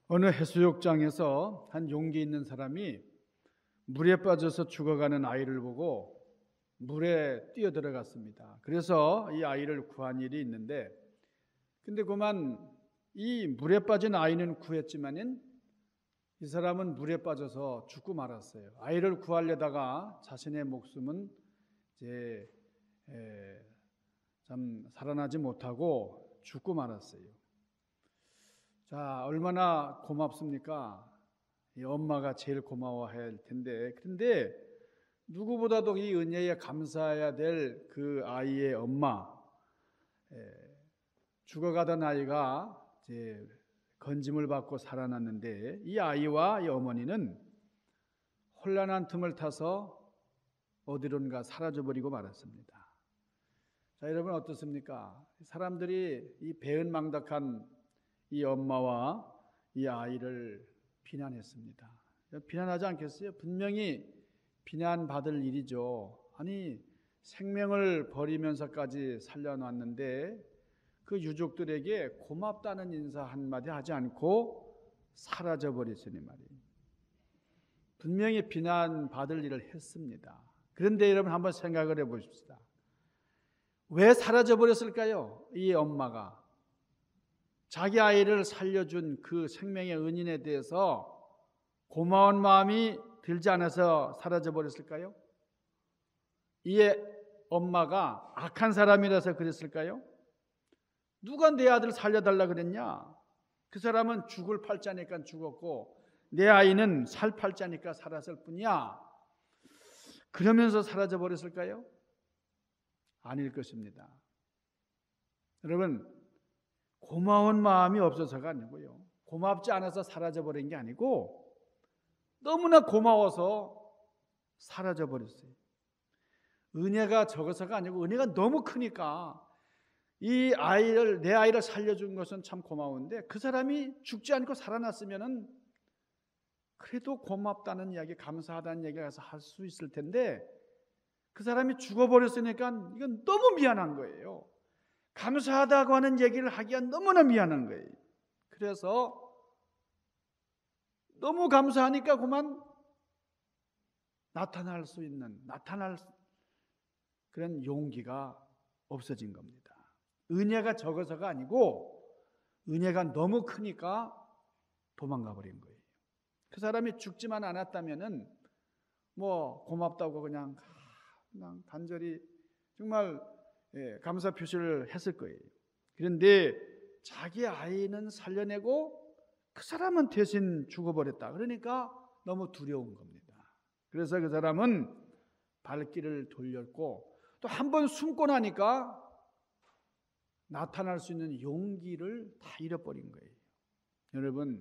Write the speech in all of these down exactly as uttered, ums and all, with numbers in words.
어느 해수욕장에서 한 용기 있는 사람이 물에 빠져서 죽어가는 아이를 보고 물에 뛰어 들어갔습니다. 그래서 이 아이를 구한 일이 있는데, 근데 그만 이 물에 빠진 아이는 구했지만은 이 사람은 물에 빠져서 죽고 말았어요. 아이를 구하려다가 자신의 목숨은 이제 에, 참 살아나지 못하고 죽고 말았어요. 자, 얼마나 고맙습니까? 이 엄마가 제일 고마워해야 할 텐데, 그런데 누구보다도 이 은혜에 감사해야 될 그 아이의 엄마, 에, 죽어가던 아이가 이제 건짐을 받고 살아났는데, 이 아이와 이 어머니는 혼란한 틈을 타서 어디론가 사라져버리고 말았습니다. 자, 여러분 어떻습니까? 사람들이 이 배은망덕한 이 엄마와 이 아이를 비난했습니다. 비난하지 않겠어요? 분명히 비난받을 일이죠. 아니, 생명을 버리면서까지 살려놨는데 그 유족들에게 고맙다는 인사 한마디 하지 않고 사라져버렸으니 말이에요. 분명히 비난받을 일을 했습니다. 그런데 여러분 한번 생각을 해보십시다. 왜 사라져버렸을까요? 이 엄마가 자기 아이를 살려준 그 생명의 은인에 대해서 고마운 마음이 들지 않아서 사라져버렸을까요? 이 엄마가 악한 사람이라서 그랬을까요? 누가 내 아들 살려달라 그랬냐? 그 사람은 죽을 팔자니까 죽었고 내 아이는 살 팔자니까 살았을 뿐이야. 그러면서 사라져버렸을까요? 아닐 것입니다. 여러분, 고마운 마음이 없어서가 아니고요, 고맙지 않아서 사라져버린 게 아니고 너무나 고마워서 사라져버렸어요. 은혜가 적어서가 아니고 은혜가 너무 크니까 이 아이를, 내 아이를 살려준 것은 참 고마운데 그 사람이 죽지 않고 살아났으면은 그래도 고맙다는 이야기, 감사하다는 얘기를 가서 할 수 있을 텐데 그 사람이 죽어버렸으니까 이건 너무 미안한 거예요. 감사하다고 하는 얘기를 하기가 너무나 미안한 거예요. 그래서 너무 감사하니까 그만 나타날 수 있는, 나타날 그런 용기가 없어진 겁니다. 은혜가 적어서가 아니고 은혜가 너무 크니까 도망가 버린 거예요. 그 사람이 죽지만 않았다면은 뭐 고맙다고 그냥 그냥 간절히 정말 예, 감사 표시를 했을 거예요. 그런데 자기 아이는 살려내고 그 사람은 대신 죽어버렸다. 그러니까 너무 두려운 겁니다. 그래서 그 사람은 발길을 돌렸고 또 한 번 숨고 나니까 나타날 수 있는 용기를 다 잃어버린 거예요. 여러분,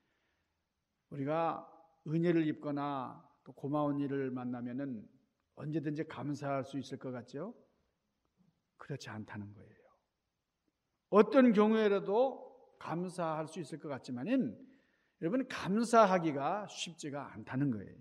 우리가 은혜를 입거나 또 고마운 일을 만나면은 언제든지 감사할 수 있을 것 같죠? 그렇지 않다는 거예요. 어떤 경우에라도 감사할 수 있을 것 같지만은 여러분, 감사하기가 쉽지가 않다는 거예요.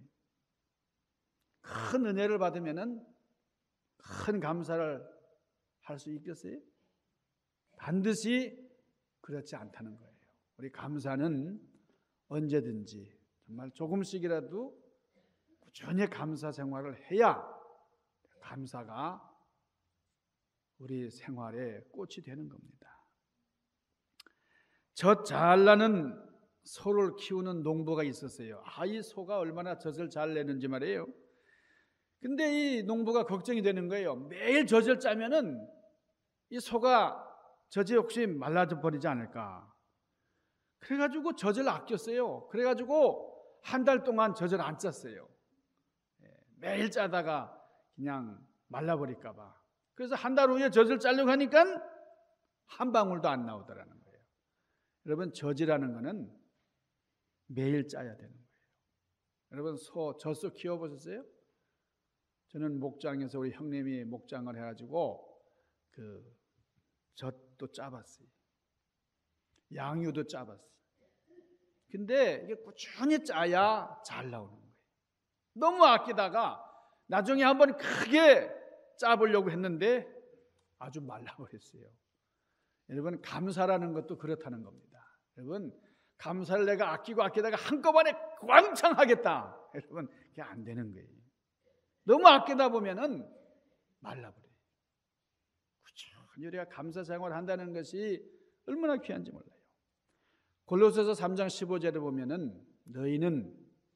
큰 은혜를 받으면은 큰 감사를 할 수 있겠어요? 반드시 그렇지 않다는 거예요. 우리 감사는 언제든지 정말 조금씩이라도 꾸준히 감사 생활을 해야 감사가 우리 생활의 꽃이 되는 겁니다. 젖 잘 나는 소를 키우는 농부가 있었어요. 아, 이 소가 얼마나 젖을 잘 내는지 말이에요. 근데 이 농부가 걱정이 되는 거예요. 매일 젖을 짜면은 이 소가 젖이 혹시 말라져 버리지 않을까. 그래가지고 젖을 아꼈어요. 그래가지고 한 달 동안 젖을 안 짰어요. 매일 짜다가 그냥 말라버릴까 봐. 그래서 한 달 후에 젖을 짜려고 하니까 한 방울도 안 나오더라는 거예요. 여러분, 젖이라는 거는 매일 짜야 되는 거예요. 여러분, 소, 젖소 키워보셨어요? 저는 목장에서 우리 형님이 목장을 해가지고 그 젖도 짜봤어요. 양유도 짜봤어요. 근데 이게 꾸준히 짜야 잘 나오는 거예요. 너무 아끼다가 나중에 한번 크게 짜보려고 했는데 아주 말라버렸어요. 여러분, 감사라는 것도 그렇다는 겁니다. 여러분, 감사를 내가 아끼고 아끼다가 한꺼번에 왕창 하겠다. 여러분, 그게 안 되는 거예요. 너무 아끼다 보면은 말라버려요. 꾸준히 우리가 감사 생활을 한다는 것이 얼마나 귀한지 몰라요. 골로새서 삼 장 십오 절에 보면은 너희는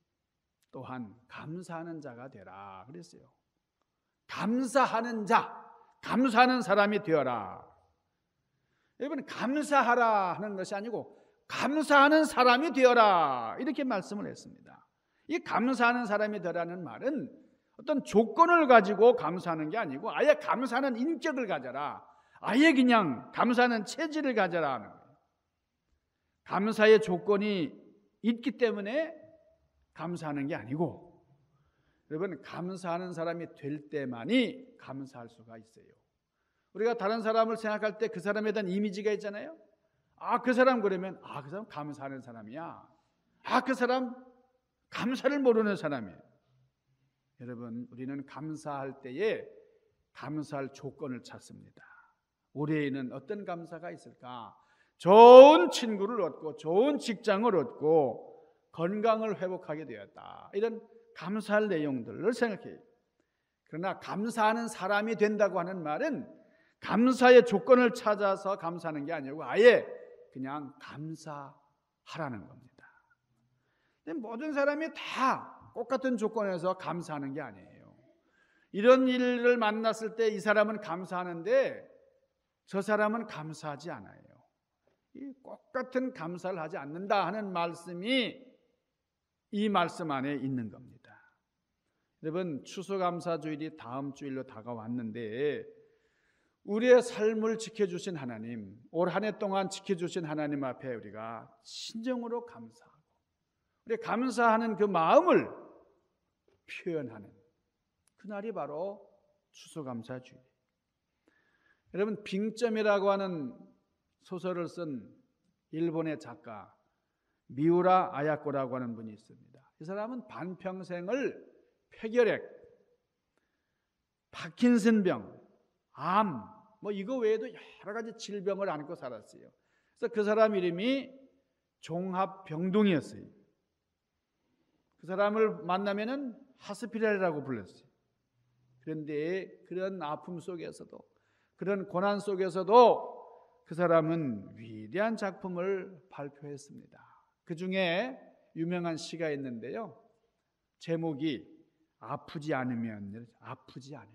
또한 감사하는 자가 되라 그랬어요. 감사하는 자, 감사하는 사람이 되어라. 여러분, 감사하라 하는 것이 아니고 감사하는 사람이 되어라 이렇게 말씀을 했습니다. 이 감사하는 사람이 되라는 말은 어떤 조건을 가지고 감사하는 게 아니고 아예 감사하는 인격을 가져라, 아예 그냥 감사하는 체질을 가져라 하는 거예요. 감사의 조건이 있기 때문에 감사하는 게 아니고, 여러분, 감사하는 사람이 될 때만이 감사할 수가 있어요. 우리가 다른 사람을 생각할 때 그 사람에 대한 이미지가 있잖아요. 아, 그 사람 그러면 아, 그 사람 감사하는 사람이야. 아, 그 사람 감사를 모르는 사람이에요. 여러분, 우리는 감사할 때에 감사할 조건을 찾습니다. 올해에는 어떤 감사가 있을까? 좋은 친구를 얻고 좋은 직장을 얻고 건강을 회복하게 되었다. 이런 감사할 내용들을 생각해요. 그러나 감사하는 사람이 된다고 하는 말은 감사의 조건을 찾아서 감사하는 게 아니고 아예 그냥 감사하라는 겁니다. 근데 모든 사람이 다 똑같은 조건에서 감사하는 게 아니에요. 이런 일을 만났을 때 이 사람은 감사하는데 저 사람은 감사하지 않아요. 이 똑같은 감사를 하지 않는다 하는 말씀이 이 말씀 안에 있는 겁니다. 여러분, 추수감사주일이 다음 주일로 다가왔는데 우리의 삶을 지켜주신 하나님, 올 한 해 동안 지켜주신 하나님 앞에 우리가 진정으로 감사하고 우리 감사하는 그 마음을 표현하는 그날이 바로 추수감사주일. 여러분, 빙점이라고 하는 소설을 쓴 일본의 작가 미우라 아야코라고 하는 분이 있습니다. 이 사람은 반평생을 폐결핵, 파킨슨병, 암, 뭐 이거 외에도 여러 가지 질병을 안고 살았어요. 그래서 그 사람 이름이 종합병동이었어요. 그 사람을 만나면은 하스피탈이라고 불렀어요. 그런데 그런 아픔 속에서도, 그런 고난 속에서도 그 사람은 위대한 작품을 발표했습니다. 그 중에 유명한 시가 있는데요. 제목이 아프지 않으면, 아프지 않으면.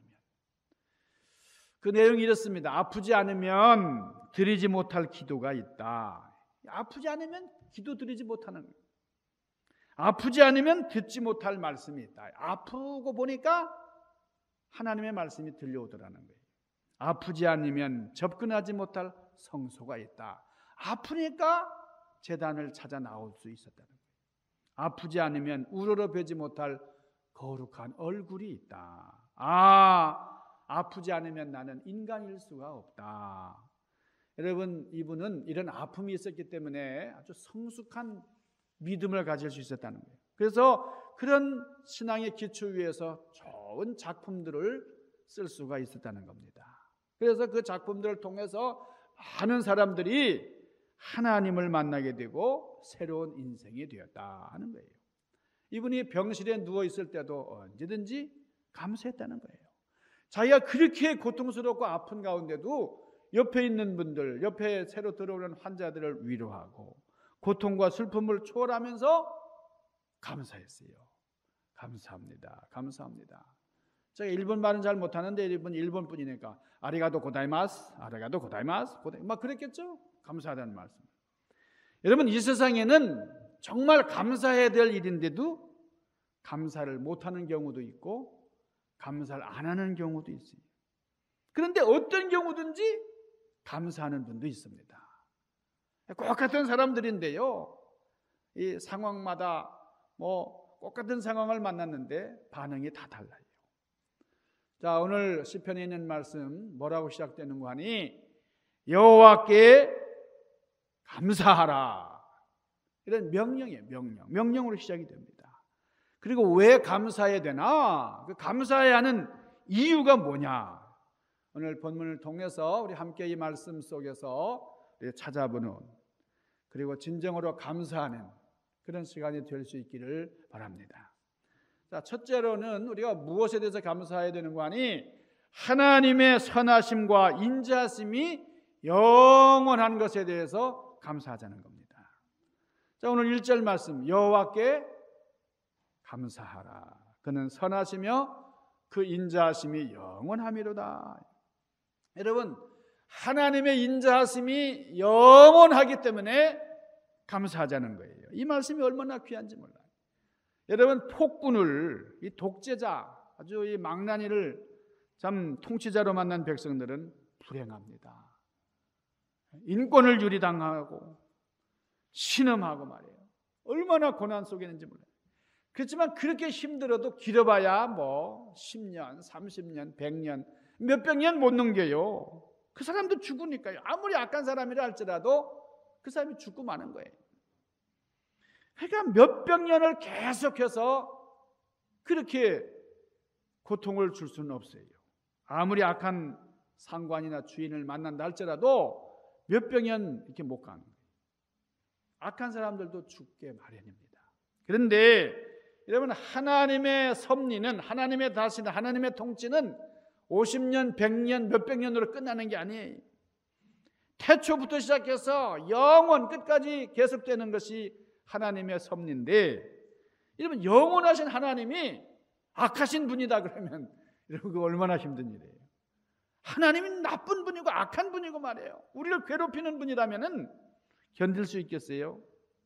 그 내용이 이렇습니다. 아프지 않으면 드리지 못할 기도가 있다. 아프지 않으면 기도 드리지 못하는 거예요. 아프지 않으면 듣지 못할 말씀이 있다. 아프고 보니까 하나님의 말씀이 들려오더라는 거예요. 아프지 않으면 접근하지 못할 성소가 있다. 아프니까 제단을 찾아 나올 수 있었다는 거예요. 아프지 않으면 우러러보지 못할 거룩한 얼굴이 있다. 아, 아프지 않으면 나는 인간일 수가 없다. 여러분, 이분은 이런 아픔이 있었기 때문에 아주 성숙한 믿음을 가질 수 있었다는 거예요. 그래서 그런 신앙의 기초 위에서 좋은 작품들을 쓸 수가 있었다는 겁니다. 그래서 그 작품들을 통해서 많은 사람들이 하나님을 만나게 되고 새로운 인생이 되었다 하는 거예요. 이분이 병실에 누워 있을 때도 언제든지 감사했다는 거예요. 자기가 그렇게 고통스럽고 아픈 가운데도 옆에 있는 분들, 옆에 새로 들어오는 환자들을 위로하고 고통과 슬픔을 초월하면서 감사했어요. 감사합니다. 감사합니다. 제가 일본 말은 잘 못하는데 이분 일본 분이니까 아리가또 고다이마스, 아리가또 고다이마스, 고다이마스 막 그랬겠죠? 감사하다는 말씀. 여러분, 이 세상에는 정말 감사해야 될 일인데도 감사를 못하는 경우도 있고 감사를 안 하는 경우도 있어요. 그런데 어떤 경우든지 감사하는 분도 있습니다. 똑같은 사람들인데요, 이 상황마다 뭐 똑같은 상황을 만났는데 반응이 다 달라요. 자, 오늘 시편에 있는 말씀 뭐라고 시작되는 거 하니 여호와께 감사하라. 이런 명령이에요. 명령. 명령으로 시작이 됩니다. 그리고 왜 감사해야 되나? 그 감사해야 하는 이유가 뭐냐? 오늘 본문을 통해서 우리 함께 이 말씀 속에서 찾아보는 그리고 진정으로 감사하는 그런 시간이 될 수 있기를 바랍니다. 자, 첫째로는 우리가 무엇에 대해서 감사해야 되는 거 아니? 하나님의 선하심과 인자하심이 영원한 것에 대해서 감사하자는 겁니다. 자, 오늘 일 절 말씀, 여호와께 감사하라. 그는 선하시며 그 인자하심이 영원함이로다. 여러분, 하나님의 인자하심이 영원하기 때문에 감사하자는 거예요. 이 말씀이 얼마나 귀한지 몰라요. 여러분, 폭군을, 이 독재자, 아주 이 망나니를 참 통치자로 만난 백성들은 불행합니다. 인권을 유리당하고 신음하고 말이에요. 얼마나 고난 속에 있는지 몰라요. 그렇지만 그렇게 힘들어도 길어봐야 뭐 십 년, 삼십 년, 백 년, 몇백 년 못 넘겨요. 그 사람도 죽으니까요. 아무리 악한 사람이라 할지라도 그 사람이 죽고 마는 거예요. 그러니까 몇백 년을 계속해서 그렇게 고통을 줄 수는 없어요. 아무리 악한 상관이나 주인을 만난다 할지라도 몇백 년 이렇게 못 가는 거예요. 악한 사람들도 죽게 마련입니다. 그런데 여러분, 하나님의 섭리는, 하나님의 다스리는, 하나님의 통치는 오십 년, 백 년, 몇백 년으로 끝나는 게 아니에요. 태초부터 시작해서 영원 끝까지 계속되는 것이 하나님의 섭리인데, 여러분, 영원하신 하나님이 악하신 분이다 그러면 여러분, 그거 얼마나 힘든 일이에요. 하나님이 나쁜 분이고 악한 분이고 말이에요. 우리를 괴롭히는 분이라면 견딜 수 있겠어요?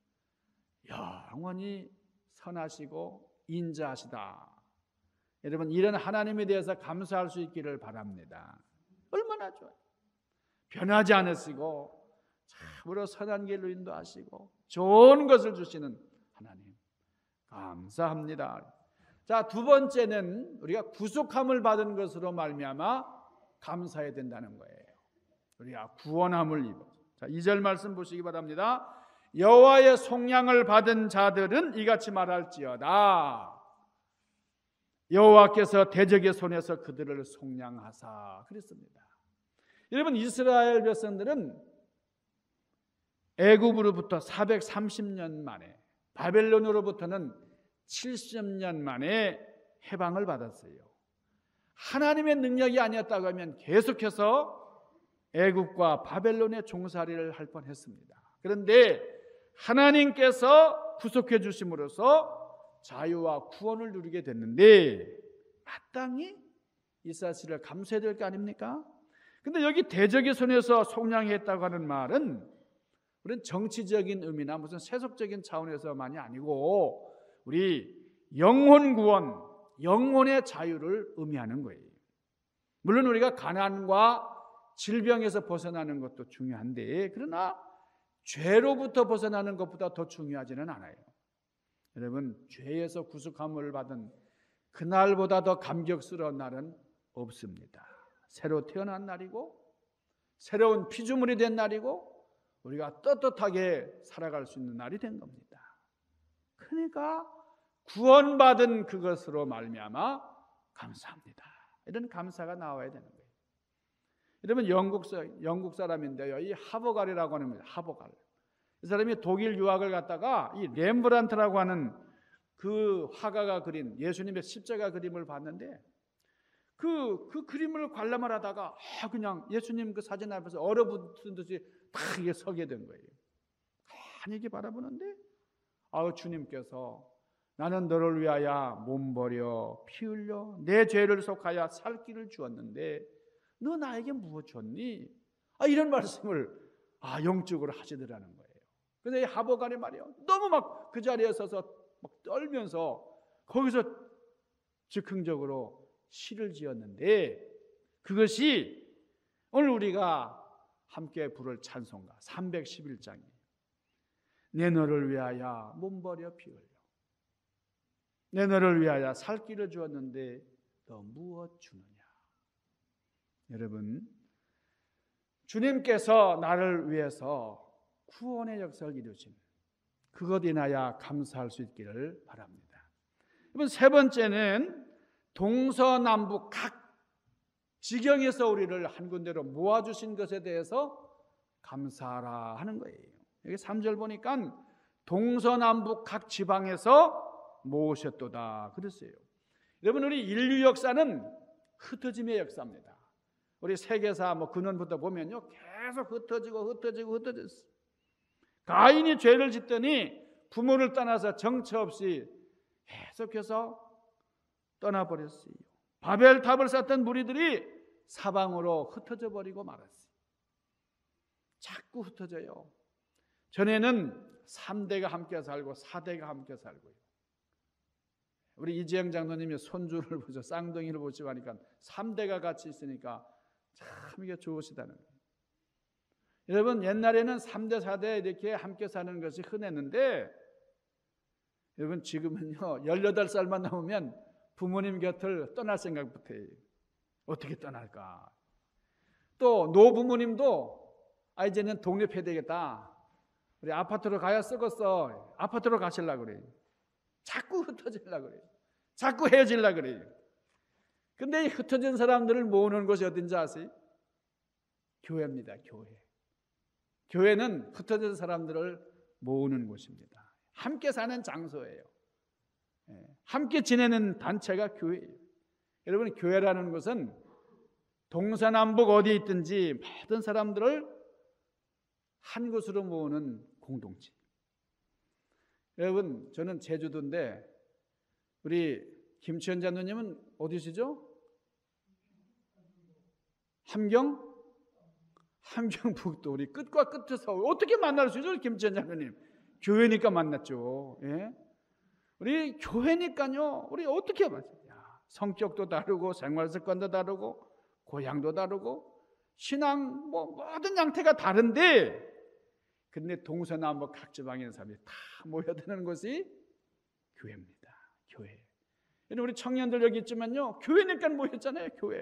영원히 선하시고 인자하시다. 여러분, 이런 하나님에 대해서 감사할 수 있기를 바랍니다. 얼마나 좋아요. 변하지 않으시고 참으로 선한 길로 인도하시고 좋은 것을 주시는 하나님, 감사합니다. 자, 두 번째는 우리가 구속함을 받은 것으로 말미암아 감사해야 된다는 거예요. 우리가 구원함을 입어. 자, 이 절 말씀 보시기 바랍니다. 여호와의 속량을 받은 자들은 이같이 말할지어다. 여호와께서 대적의 손에서 그들을 속량하사 그랬습니다. 여러분, 이스라엘 백성들은 애굽으로부터 사백삼십 년 만에, 바벨론으로부터는 칠십 년 만에 해방을 받았어요. 하나님의 능력이 아니었다고 하면 계속해서 애굽과 바벨론의 종살이를 할 뻔했습니다. 그런데 하나님께서 구속해 주심으로써 자유와 구원을 누리게 됐는데 마땅히 이 사실을 감사해야 될 거 아닙니까? 근데 여기 대적의 손에서 속량했다고 하는 말은 우리는 정치적인 의미나 무슨 세속적인 차원에서만이 아니고 우리 영혼 구원, 영혼의 자유를 의미하는 거예요. 물론 우리가 가난과 질병에서 벗어나는 것도 중요한데, 그러나 죄로부터 벗어나는 것보다 더 중요하지는 않아요. 여러분, 죄에서 구속함을 받은 그날보다 더 감격스러운 날은 없습니다. 새로 태어난 날이고 새로운 피조물이 된 날이고 우리가 떳떳하게 살아갈 수 있는 날이 된 겁니다. 그러니까 구원받은 그것으로 말미암아 감사합니다. 이런 감사가 나와야 되는 거예요. 여러분, 영국, 영국 사람인데요, 이 하버갈이라고 하는 겁니다. 하버갈. 이 사람이 독일 유학을 갔다가 이 렘브란트라고 하는 그 화가가 그린 예수님의 십자가 그림을 봤는데 그, 그 그림을 관람을 하다가 아, 그냥 예수님 그 사진 앞에서 얼어붙은 듯이 딱 이게 서게 된 거예요. 가만히 이렇게 바라보는데 아, 주님께서 나는 너를 위하여 몸 버려 피 흘려 내 죄를 속하여 살 길을 주었는데 너 나에게 무엇 줬니? 아, 이런 말씀을 아, 영적으로 하시더라는 거예요. 그래서 이 하버갈이 말이에요. 너무 막 그 자리에 서서 막 떨면서 거기서 즉흥적으로 시를 지었는데 그것이 오늘 우리가 함께 부를 찬송가 삼백십일 장이에요. 내 너를 위하여 몸 버려 피 흘려 내 너를 위하여 살 길을 주었는데 너 무엇 주느냐. 여러분, 주님께서 나를 위해서 구원의 역사를 이루신 그것 인하여 감사할 수 있기를 바랍니다. 여러분, 세 번째는 동서남북 각 지경에서 우리를 한 군데로 모아주신 것에 대해서 감사하라 하는 거예요. 여기 삼 절 보니까 동서남북 각 지방에서 모으셨도다 그랬어요. 여러분, 우리 인류 역사는 흩어짐의 역사입니다. 우리 세계사 뭐 근원부터 보면요, 계속 흩어지고 흩어지고 흩어졌어요. 가인이 죄를 짓더니 부모를 떠나서 정처 없이 계속해서 떠나버렸어요. 바벨탑을 쌓던 무리들이 사방으로 흩어져 버리고 말았어요. 자꾸 흩어져요. 전에는 삼 대가 함께 살고 사 대가 함께 살고요. 우리 이재영 장로님이 손주를 보죠. 쌍둥이를 보시고 하니까 삼 대가 같이 있으니까 참 이게 좋으시다는 거예요. 여러분, 옛날에는 삼 대, 사 대 이렇게 함께 사는 것이 흔했는데, 여러분 지금은요 열여덟 살만 넘으면 부모님 곁을 떠날 생각부터 해요. 어떻게 떠날까? 또 노부모님도 아 이제는 독립해야 되겠다. 우리 아파트로 가야 썩었어. 아파트로 가시려고 그래요. 자꾸 흩어지려고 그래요. 자꾸 헤어지려고 그래요. 근데 이 흩어진 사람들을 모으는 곳이 어딘지 아세요? 교회입니다. 교회. 교회는 흩어진 사람들을 모으는 곳입니다. 함께 사는 장소예요. 함께 지내는 단체가 교회예요. 여러분, 교회라는 것은 동서남북 어디에 있든지 모든 사람들을 한 곳으로 모으는 공동체. 여러분, 저는 제주도인데 우리 김치현 장로님은 어디시죠? 함경? 함경북도 우리 끝과 끝에서 어떻게 만날 수 있죠? 김치현 장로님 교회니까 만났죠. 예? 우리 교회니까요. 우리 어떻게 만나요? 성격도 다르고 생활 습관도 다르고 고향도 다르고 신앙 뭐 모든 양태가 다른데, 근데 동서남북 각 지방에 있는 사람이 다 모여드는 곳이 교회입니다. 교회. 우리 청년들 여기 있지만요, 교회니까 모였잖아요. 교회.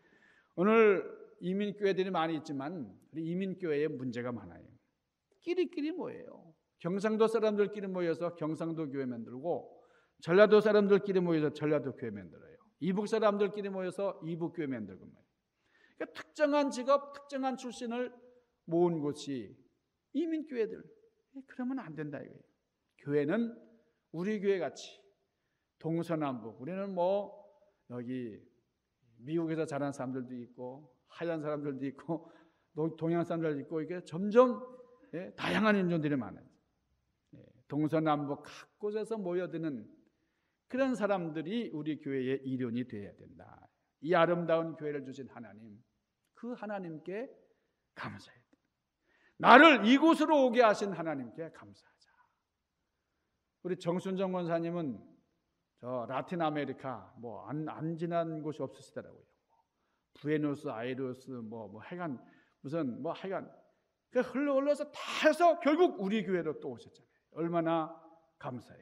오늘 이민교회들이 많이 있지만 우리 이민교회에 문제가 많아요. 끼리끼리 모여요. 경상도 사람들끼리 모여서 경상도 교회 만들고, 전라도 사람들끼리 모여서 전라도 교회 만들어요. 이북 사람들끼리 모여서 이북 교회 만들고 말이에요. 그러니까 특정한 직업, 특정한 출신을 모은 곳이 이민교회들. 그러면 안 된다 이거예요. 교회는 우리 교회 같이 동서남북. 우리는 뭐 여기 미국에서 자란 사람들도 있고 하얀 사람들도 있고 동양 사람들도 있고, 이게 점점 예, 다양한 인종들이 많아요. 예, 동서남북 각 곳에서 모여드는 그런 사람들이 우리 교회의 일원이 되어야 된다. 이 아름다운 교회를 주신 하나님, 그 하나님께 감사해야 된다. 나를 이곳으로 오게 하신 하나님께 감사하자. 우리 정순정 권사님은 저 라틴 아메리카 뭐 안 안 지난 곳이 없으시더라고요. 부에노스 아이레스 뭐 뭐 하여간 무슨 뭐 하여간 그 흘러 흘러서 다 해서 결국 우리 교회로 또 오셨잖아요. 얼마나 감사해요.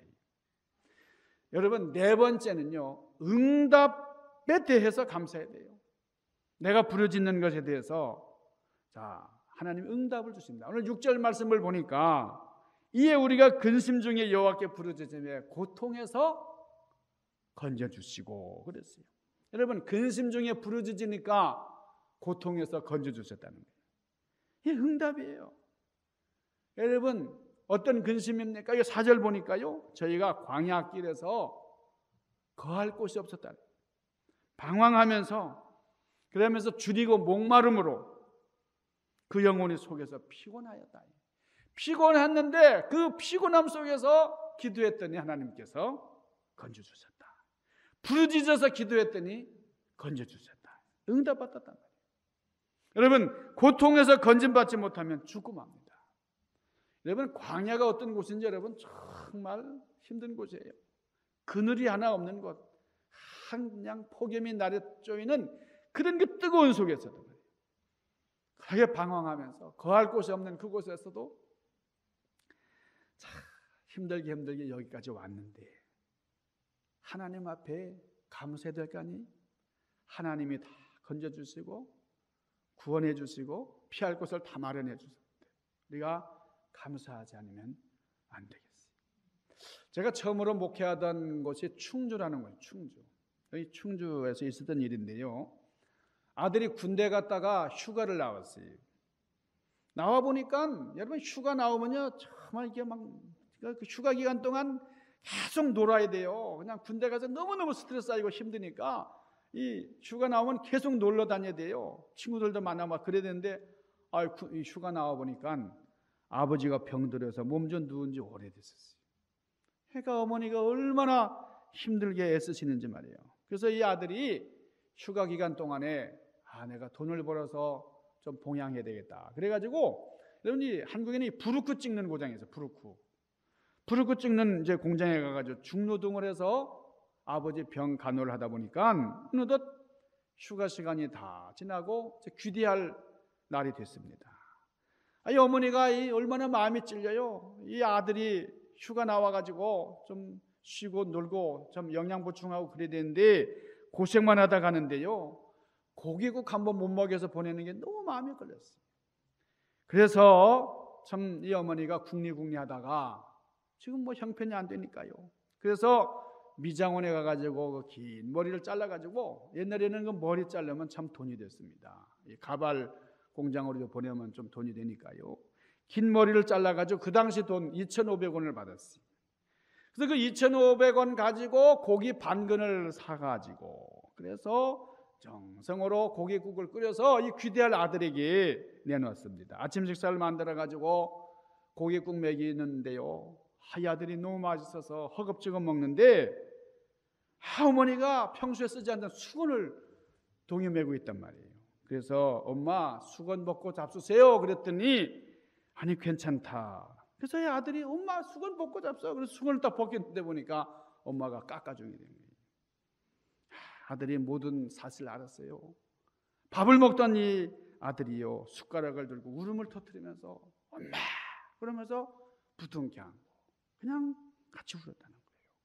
여러분, 네 번째는요, 응답에 대해서 감사해야 돼요. 내가 부르짖는 것에 대해서 자 하나님 응답을 주십니다. 오늘 육 절 말씀을 보니까 이에 우리가 근심 중에 여호와께 부르짖으며 고통에서 건져주시고 그랬어요. 여러분, 근심 중에 부르짖으니까 고통에서 건져주셨다는 거예요. 이게 응답이에요. 여러분, 어떤 근심입니까? 이 사 절 보니까요, 저희가 광야길에서 거할 곳이 없었다. 방황하면서 그러면서 줄이고 목마름으로 그 영혼이 속에서 피곤하였다. 피곤했는데 그 피곤함 속에서 기도했더니 하나님께서 건져주셨다. 부르짖어서 기도했더니 건져주셨다. 응답받았단 말이에요. 여러분, 고통에서 건짐받지 못하면 죽고 맙니다. 여러분, 광야가 어떤 곳인지 여러분 정말 힘든 곳이에요. 그늘이 하나 없는 곳, 그냥 폭염이 날에 쪼이는 그런 그 뜨거운 속에서도 그렇게 방황하면서 거할 곳이 없는 그곳에서도 참 힘들게 힘들게 여기까지 왔는데 하나님 앞에 감사해야 될 거 아니? 하나님이 다 건져주시고 구원해 주시고 피할 곳을 다 마련해 주셨는데 우리가 감사하지 않으면 안 되겠어요. 제가 처음으로 목회하던 곳이 충주라는 거예요. 충주. 여기 충주에서 있었던 일인데요. 아들이 군대 갔다가 휴가를 나왔어요. 나와 보니까 여러분 휴가 나오면요 정말 이게 막 그 휴가 기간 동안 계속 놀아야 돼요. 그냥 군대 가서 너무너무 스트레스 쌓이고 힘드니까 이 휴가 나오면 계속 놀러 다녀야 돼요. 친구들도 만나고 막 그래야 되는데 아, 이 휴가 나와 보니까 아버지가 병들어서 몸 좀 누운 지 오래됐었어요. 그러니까 어머니가 얼마나 힘들게 애쓰시는지 말이에요. 그래서 이 아들이 휴가 기간 동안에 아 내가 돈을 벌어서 좀 봉양해야 되겠다. 그래가지고 여러분이 한국에는 부르크 찍는 고장이 있어요. 부르크. 부르크 찍는 이제 공장에 가가지고 중노동을 해서 아버지 병 간호를 하다 보니까 어느덧 휴가 시간이 다 지나고 귀대할 날이 됐습니다. 이 어머니가 이 얼마나 마음이 찔려요. 이 아들이 휴가 나와가지고 좀 쉬고 놀고 좀 영양 보충하고 그래야 되는데 고생만 하다 가는데요. 고기국 한번 못 먹여서 보내는 게 너무 마음에 걸렸어요. 그래서 참 이 어머니가 궁리궁리 하다가 지금 뭐 형편이 안 되니까요. 그래서 미장원에 가가지고 그 긴 머리를 잘라가지고 옛날에는 그 머리 자르면 참 돈이 됐습니다. 이 가발 공장으로 보내면 좀 돈이 되니까요. 긴 머리를 잘라가지고 그 당시 돈 이천오백 원을 받았어요. 그래서 그 이천오백 원 가지고 고기 반근을 사가지고 그래서 정성으로 고깃국을 끓여서 이 귀대할 아들에게 내놓았습니다. 아침 식사를 만들어가지고 고깃국 먹이는데요. 이 아들이 너무 맛있어서 허겁지겁 먹는데 어머니가 평소에 쓰지 않던 수건을 동이 메고 있단 말이에요. 그래서 엄마 수건 벗고 잡수세요 그랬더니 아니 괜찮다. 그래서 이 아들이 엄마 수건 벗고 잡숴. 그래서 수건을 딱 벗겼는데 보니까 엄마가 깎아주게 된 거예요. 아들이 모든 사실을 알았어요. 밥을 먹던 이 아들이요 숟가락을 들고 울음을 터뜨리면서 엄마 그러면서 부둥켜 안고 그냥 같이 울었다는 거예요.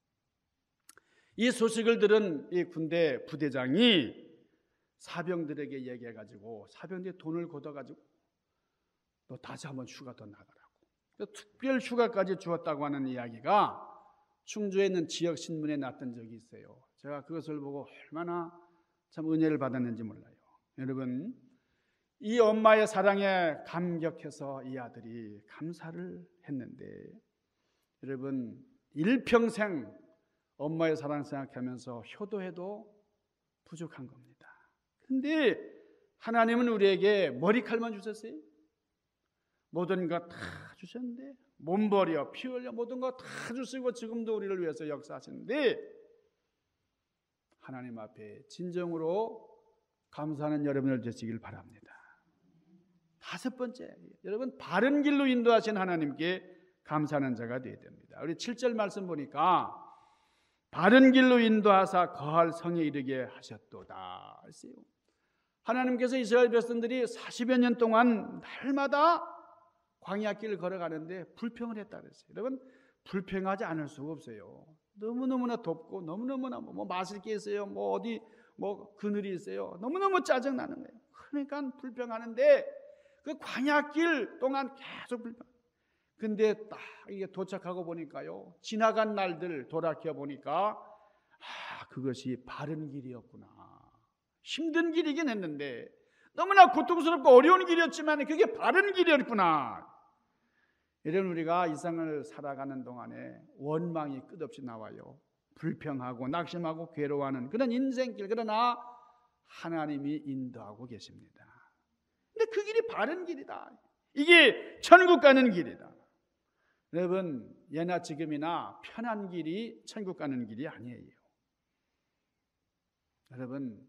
이 소식을 들은 이 군대 부대장이 사병들에게 얘기해가지고 사병들이 돈을 걷어가지고 너 다시 한번 휴가 더 나가라고 특별 휴가까지 주었다고 하는 이야기가 충주에 있는 지역 신문에 났던 적이 있어요. 제가 그것을 보고 얼마나 참 은혜를 받았는지 몰라요. 여러분 이 엄마의 사랑에 감격해서 이 아들이 감사를 했는데 여러분 일평생 엄마의 사랑 생각하면서 효도해도 부족한 겁니다. 근데 하나님은 우리에게 머리칼만 주셨어요. 모든 것 다 주셨는데 몸버려 피 흘려 모든 것 다 주시고 지금도 우리를 위해서 역사하시는데 하나님 앞에 진정으로 감사하는 여러분을 되시길 바랍니다. 다섯 번째, 여러분 바른 길로 인도하신 하나님께 감사하는 자가 되어야 됩니다. 우리 칠 절 말씀 보니까 바른 길로 인도하사 거할 성에 이르게 하셨도다 했어요. 하나님께서 이스라엘 백성들이 사십여 년 동안 날마다 광야길을 걸어가는데 불평을 했다 그랬어요. 여러분 불평하지 않을 수가 없어요. 너무너무나 덥고 너무너무나 뭐 마실 게 있어요. 뭐 어디 뭐 그늘이 있어요. 너무너무 짜증나는 거예요. 그러니까 불평하는데 그 광야길 동안 계속 불평. 근데 딱 이게 도착하고 보니까요. 지나간 날들 돌아켜 보니까 아 그것이 바른 길이었구나. 힘든 길이긴 했는데 너무나 고통스럽고 어려운 길이었지만 그게 바른 길이었구나. 여러분 우리가 이 세상을 살아가는 동안에 원망이 끝없이 나와요. 불평하고 낙심하고 괴로워하는 그런 인생길. 그러나 하나님이 인도하고 계십니다. 근데 그 길이 바른 길이다. 이게 천국 가는 길이다. 여러분 예나 지금이나 편한 길이 천국 가는 길이 아니에요. 여러분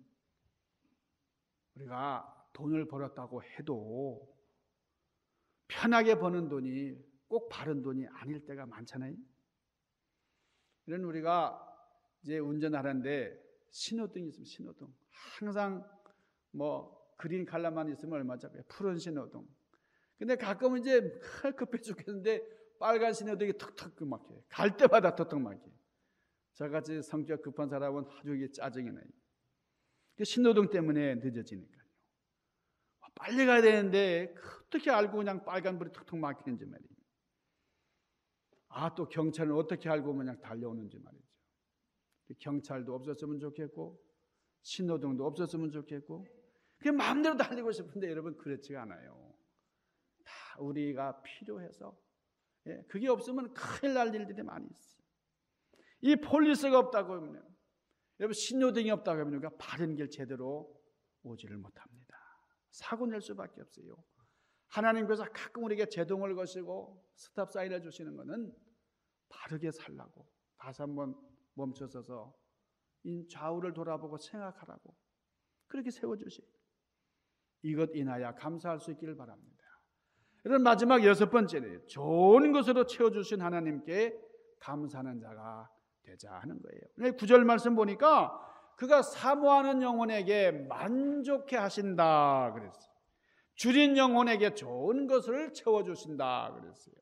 우리가 돈을 벌었다고 해도 편하게 버는 돈이 꼭 바른 돈이 아닐 때가 많잖아요. 이런 우리가 이제 운전하는데 신호등이 있으면 신호등 항상 뭐 그린 컬러만 있으면 얼마짜리 푸른 신호등. 근데 가끔은 이제 급해 죽겠는데 빨간 신호등이 턱턱 막혀요. 갈 때마다 턱턱 막혀요. 저같이 성격 급한 사람은 아주 이게 짜증이 나요. 신호등 때문에 늦어지니까요. 빨리 가야 되는데 어떻게 알고 그냥 빨간불이 턱턱 막히는지 말이에요. 아, 또 경찰은 어떻게 알고 그냥 달려오는지 말이죠. 경찰도 없었으면 좋겠고 신호등도 없었으면 좋겠고 그냥 마음대로 달리고 싶은데 여러분 그렇지가 않아요. 다 우리가 필요해서, 예, 그게 없으면 큰일 날 일들이 많이 있어요. 이 폴리스가 없다고 하면, 여러분 신호등이 없다고 하면 우리가 바른 길 제대로 오지를 못합니다. 사고 낼 수밖에 없어요. 하나님께서 가끔 우리에게 제동을 거시고 스탑 사인을 주시는 것은 바르게 살라고, 다시 한번 멈춰서서 좌우를 돌아보고 생각하라고 그렇게 세워주시. 이것 인하여 감사할 수 있기를 바랍니다. 여러분 마지막 여섯 번째는 좋은 것으로 채워주신 하나님께 감사하는 자가 되자 하는 거예요. 구 절 말씀 보니까 그가 사모하는 영혼에게 만족해 하신다 그랬어요. 줄인 영혼에게 좋은 것을 채워주신다 그랬어요.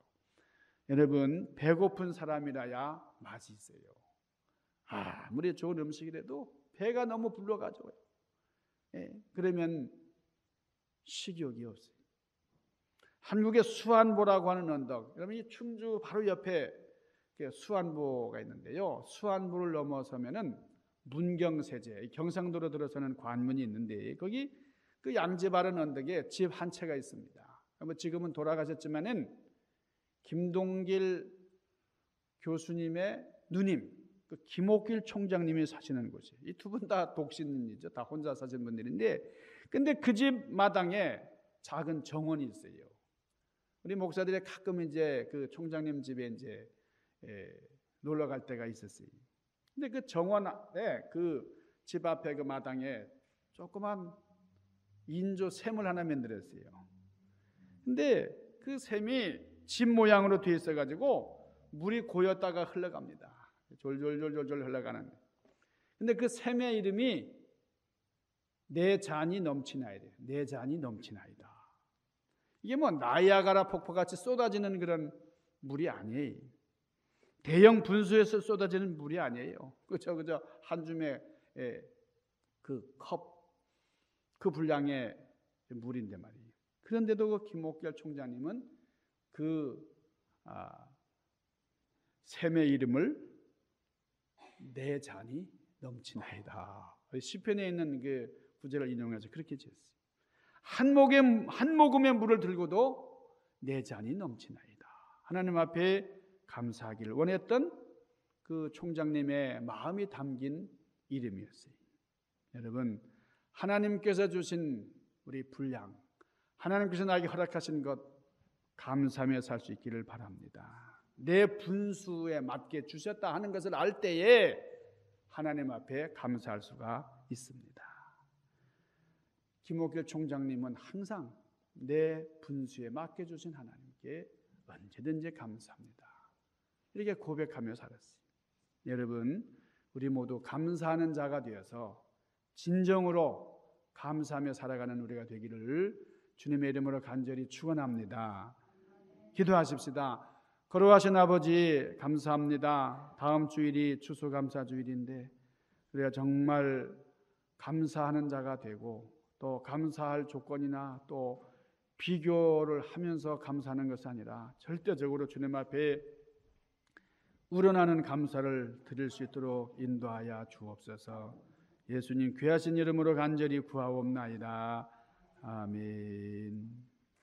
여러분 배고픈 사람이라야 맛이 있어요. 아무리 좋은 음식이라도 배가 너무 불러가지고요. 예, 그러면 식욕이 없어요. 한국의 수안보라고 하는 언덕, 여러분 이 충주 바로 옆에 수안보가 있는데요. 수안보를 넘어서면은 문경세제, 경상도로 들어서는 관문이 있는데 거기 그 양지 바른 언덕에 집 한 채가 있습니다. 뭐 지금은 돌아가셨지만은 김동길 교수님의 누님, 그 김옥길 총장님이 사시는 곳이, 이 두 분 다 독신이죠. 다 혼자 사신 분들인데, 근데 그 집 마당에 작은 정원이 있어요. 우리 목사들이 가끔 이제 그 총장님 집에 이제 예, 놀러 갈 때가 있었어요. 근데 그 정원에 그 집 앞에 그 마당에 조그만 인조 샘을 하나 만들었어요. 근데 그 샘이 집 모양으로 되어 있어 가지고 물이 고였다가 흘러갑니다. 졸졸졸졸 흘러가는. 근데 그 샘의 이름이 내 잔이 넘치나이다. 내 잔이 넘치나이다. 이게 뭐 나이아가라 폭포같이 쏟아지는 그런 물이 아니에요. 대형 분수에서 쏟아지는 물이 아니에요. 그저 그저 한 줌의 그 컵, 그 분량의 물인데 말이에요. 그런데도 그 김옥결 총장님은 그 아, 샘의 이름을 내 잔이 넘치나이다. 시편에 있는 그 구절을 인용해서 그렇게 지었어요. 한 모금 한 모금의 물을 들고도 내 잔이 넘치나이다. 하나님 앞에 감사하기를 원했던 그 총장님의 마음이 담긴 이름이었어요. 여러분, 하나님께서 주신 우리 분량, 하나님께서 나에게 허락하신 것 감사하며 살 수 있기를 바랍니다. 내 분수에 맞게 주셨다 하는 것을 알 때에 하나님 앞에 감사할 수가 있습니다. 김옥길 총장님은 항상 내 분수에 맞게 주신 하나님께 언제든지 감사합니다. 이렇게 고백하며 살았어요. 여러분, 우리 모두 감사하는 자가 되어서 진정으로 감사하며 살아가는 우리가 되기를 주님의 이름으로 간절히 축원합니다. 기도하십시다. 거룩하신 아버지 감사합니다. 다음 주일이 추수감사 주일인데 우리가 정말 감사하는 자가 되고 또 감사할 조건이나 또 비교를 하면서 감사하는 것이 아니라 절대적으로 주님 앞에 우러나는 감사를 드릴 수 있도록 인도하여 주옵소서. 예수님 귀하신 이름으로 간절히 구하옵나이다. 아멘.